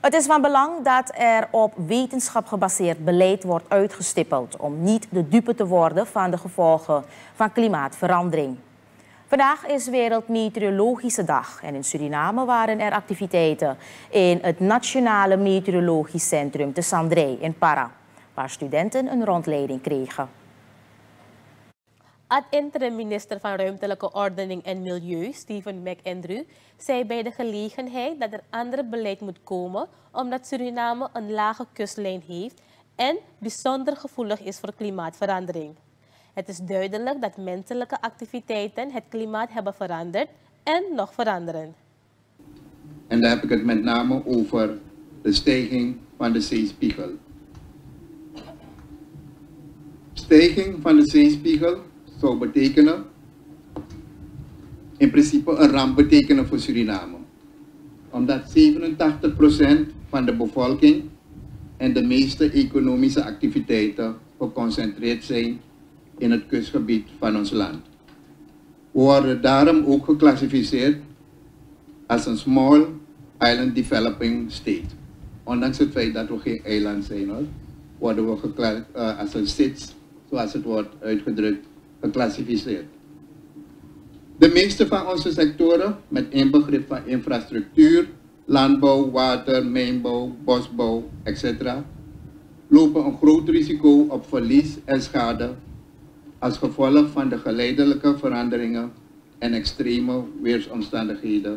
Het is van belang dat er op wetenschap gebaseerd beleid wordt uitgestippeld om niet de dupe te worden van de gevolgen van klimaatverandering. Vandaag is Wereldmeteorologische Dag en in Suriname waren er activiteiten in het Nationale Meteorologisch Centrum te Sandrey in Para, waar studenten een rondleiding kregen. Ad-interim minister van Ruimtelijke Ordening en Milieu, Stephen McAndrew, zei bij de gelegenheid dat er ander beleid moet komen omdat Suriname een lage kustlijn heeft en bijzonder gevoelig is voor klimaatverandering. Het is duidelijk dat menselijke activiteiten het klimaat hebben veranderd en nog veranderen. En daar heb ik het met name over de stijging van de zeespiegel. Stijging van de zeespiegel zou betekenen, in principe een ramp betekenen voor Suriname. Omdat 87% van de bevolking en de meeste economische activiteiten geconcentreerd zijn in het kustgebied van ons land. We worden daarom ook geclassificeerd als een small island developing state. Ondanks het feit dat we geen eiland zijn, hoor, worden we als een SIDS, zoals het wordt uitgedrukt, geclassificeerd. De meeste van onze sectoren, met inbegrip van infrastructuur, landbouw, water, mijnbouw, bosbouw, etc., lopen een groot risico op verlies en schade als gevolg van de geleidelijke veranderingen en extreme weersomstandigheden.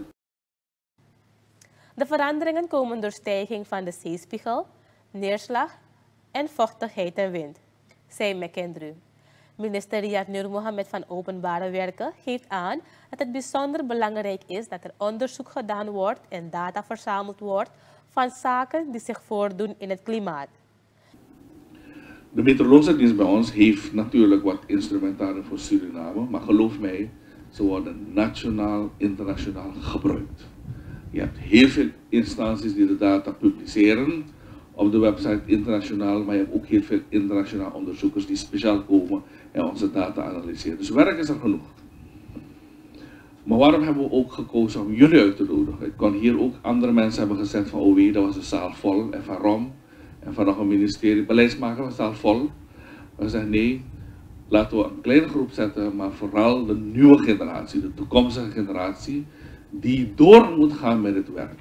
De veranderingen komen door stijging van de zeespiegel, neerslag en vochtigheid en wind, zei McAndrew. Minister Riyad Nur Mohammed van Openbare Werken geeft aan dat het bijzonder belangrijk is dat er onderzoek gedaan wordt en data verzameld wordt van zaken die zich voordoen in het klimaat. De meteorologische dienst bij ons heeft natuurlijk wat instrumentarium voor Suriname, maar geloof mij, ze worden nationaal, internationaal gebruikt. Je hebt heel veel instanties die de data publiceren op de website internationaal, maar je hebt ook heel veel internationale onderzoekers die speciaal komen en onze data analyseren. Dus werk is er genoeg. Maar waarom hebben we ook gekozen om jullie uit te nodigen? Ik kon hier ook andere mensen hebben gezegd van OW, dat was de zaal vol, en van ROM, en van nog een ministerie, beleidsmaker was de zaal vol. We zeggen nee, laten we een kleine groep zetten, maar vooral de nieuwe generatie, de toekomstige generatie, die door moet gaan met het werk.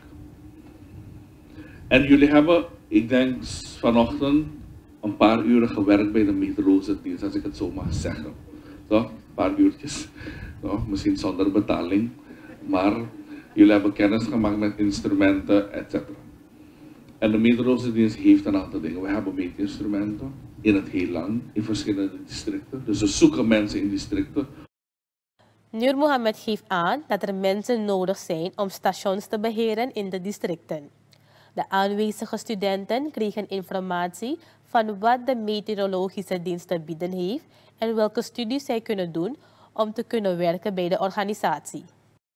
En jullie hebben, ik denk vanochtend, een paar uren gewerkt bij de meteorologische dienst, als ik het zo mag zeggen. Toch? Een paar uurtjes, toch? Misschien zonder betaling, maar jullie hebben kennis gemaakt met instrumenten, etc. En de meteorologische dienst heeft een aantal dingen. We hebben meetinstrumenten in het heel land, in verschillende districten. Dus we zoeken mensen in districten. Nur Mohammed geeft aan dat er mensen nodig zijn om stations te beheren in de districten. De aanwezige studenten kregen informatie van wat de meteorologische dienst te bieden heeft en welke studies zij kunnen doen om te kunnen werken bij de organisatie.